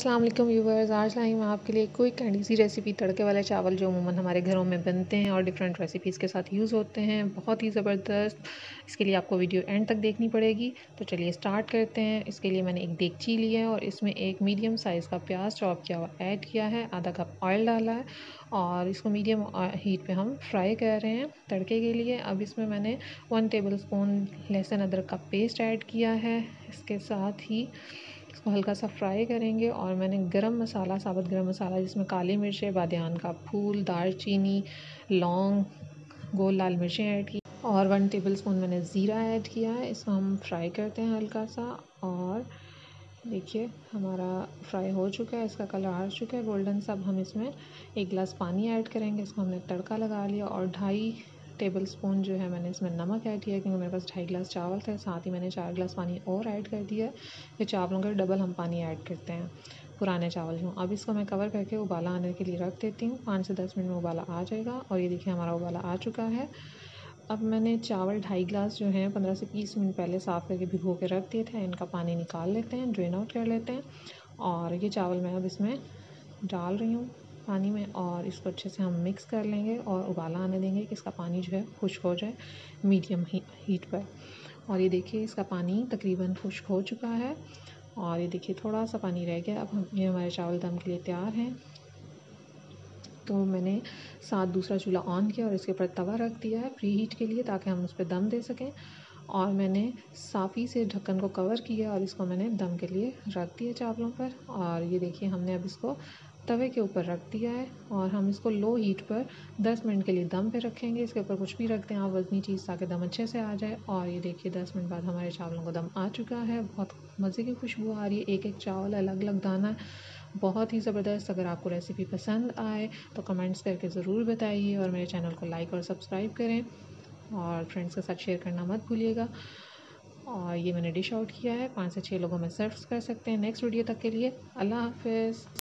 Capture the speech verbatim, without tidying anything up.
अस्सलाम वालेकुम व्यूवर्स। आज लाई मैं आपके लिए क्विक एंड इजी रेसिपी तड़के वाले चावल जो अमूमन हमारे घरों में बनते हैं और डिफरेंट रेसिपीज़ के साथ यूज़ होते हैं। बहुत ही ज़बरदस्त। इसके लिए आपको वीडियो एंड तक देखनी पड़ेगी। तो चलिए स्टार्ट करते हैं। इसके लिए मैंने एक देगची ली है और इसमें एक मीडियम साइज़ का प्याज चॉप किया हुआ ऐड किया है, आधा कप ऑयल डाला है और इसको मीडियम हीट पे हम फ्राई कर रहे हैं तड़के के लिए। अब इसमें मैंने वन टेबल स्पून लहसुन अदरक का पेस्ट ऐड किया है। इसके साथ ही इसको हल्का सा फ्राई करेंगे और मैंने गरम मसाला, साबुत गरम मसाला जिसमें काली मिर्चें, बादियान का फूल, दालचीनी, लौंग, गोल लाल मिर्चें ऐड की और वन टेबलस्पून मैंने ज़ीरा ऐड किया है। इसको हम फ्राई करते हैं हल्का सा और देखिए हमारा फ्राई हो चुका है, इसका कलर आ चुका है गोल्डन सा। अब हम इसमें एक गिलास पानी ऐड करेंगे। इसको हमने तड़का लगा लिया और ढाई टेबल स्पून जो है मैंने इसमें नमक ऐड किया क्योंकि मेरे पास ढाई गिलास चावल थे। साथ ही मैंने चार गिलास पानी और ऐड कर दिया है। ये चावलों का डबल हम पानी ऐड करते हैं पुराने चावल जो। अब इसको मैं कवर करके उबाला आने के लिए रख देती हूँ। पाँच से दस मिनट में उबाला आ जाएगा और ये देखिए हमारा उबाला आ चुका है। अब मैंने चावल ढाई गिलास जो हैं पंद्रह से बीस मिनट पहले साफ़ करके भिगो के रख दिए थे। इनका पानी निकाल लेते हैं, ड्रेन आउट कर लेते हैं और ये चावल मैं अब इसमें डाल रही हूँ पानी में और इसको अच्छे से हम मिक्स कर लेंगे और उबाला आने देंगे कि इसका पानी जो है खुश्क हो जाए मीडियम ही, हीट पर। और ये देखिए इसका पानी तकरीबन खुश्क हो चुका है और ये देखिए थोड़ा सा पानी रह गया। अब हम ये हमारे चावल दम के लिए तैयार हैं। तो मैंने साथ दूसरा चूल्हा ऑन किया और इसके ऊपर तवा रख दिया है प्री हीट के लिए ताकि हम उस पर दम दे सकें। और मैंने साफ़ी से ढक्कन को कवर किया और इसको मैंने दम के लिए रख दिया चावलों पर। और ये देखिए हमने अब इसको तवे के ऊपर रख दिया है और हम इसको लो हीट पर दस मिनट के लिए दम पे रखेंगे। इसके ऊपर कुछ भी रख दें आप वज़नी चीज़ ताकि दम अच्छे से आ जाए। और ये देखिए दस मिनट बाद हमारे चावलों को दम आ चुका है। बहुत मज़े की खुशबू आ रही है, एक एक चावल अलग अलग दाना, बहुत ही ज़बरदस्त। अगर आपको रेसिपी पसंद आए तो कमेंट्स करके ज़रूर बताइए और मेरे चैनल को लाइक और सब्सक्राइब करें और फ्रेंड्स के साथ शेयर करना मत भूलिएगा। और ये मैंने डिश आउट किया है, पाँच से छः लोगों में सर्व कर सकते हैं। नेक्स्ट वीडियो तक के लिए अल्लाह हाफ़िज़।